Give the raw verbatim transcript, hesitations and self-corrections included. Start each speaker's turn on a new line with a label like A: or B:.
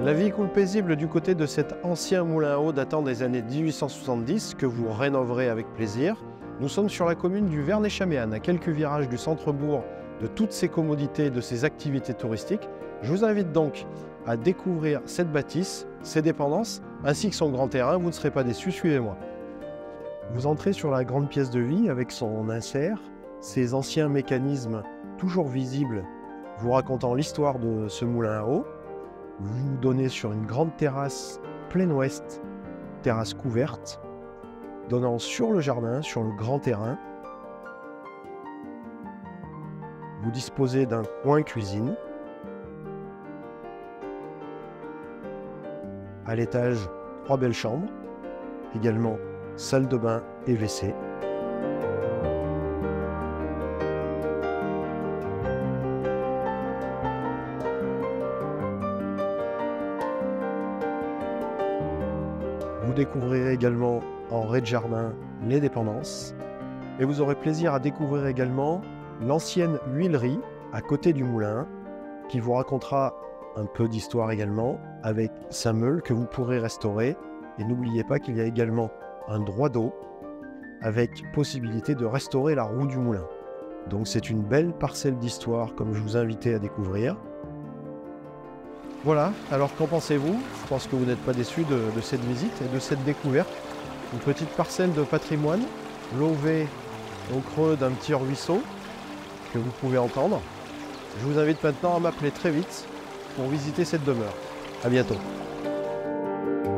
A: La vie coule paisible du côté de cet ancien moulin à eau datant des années mille huit cent soixante-dix que vous rénoverez avec plaisir. Nous sommes sur la commune du Vernay-Chaméanne, à quelques virages du centre-bourg, de toutes ses commodités et de ses activités touristiques. Je vous invite donc à découvrir cette bâtisse, ses dépendances, ainsi que son grand terrain. Vous ne serez pas déçus, suivez-moi. Vous entrez sur la grande pièce de vie avec son insert, ses anciens mécanismes toujours visibles, vous racontant l'histoire de ce moulin à eau. Vous vous donnez sur une grande terrasse plein ouest, terrasse couverte, donnant sur le jardin, sur le grand terrain. Vous disposez d'un coin cuisine. À l'étage, trois belles chambres, également salle de bain et W C. Vous découvrirez également en rez-de-jardin les dépendances et vous aurez plaisir à découvrir également l'ancienne huilerie à côté du moulin qui vous racontera un peu d'histoire également avec sa meule que vous pourrez restaurer. Et n'oubliez pas qu'il y a également un droit d'eau avec possibilité de restaurer la roue du moulin. Donc c'est une belle parcelle d'histoire comme je vous invitais à découvrir. Voilà, alors qu'en pensez-vous? Je pense que vous n'êtes pas déçus de, de cette visite et de cette découverte. Une petite parcelle de patrimoine, levée au creux d'un petit ruisseau que vous pouvez entendre. Je vous invite maintenant à m'appeler très vite pour visiter cette demeure. À bientôt.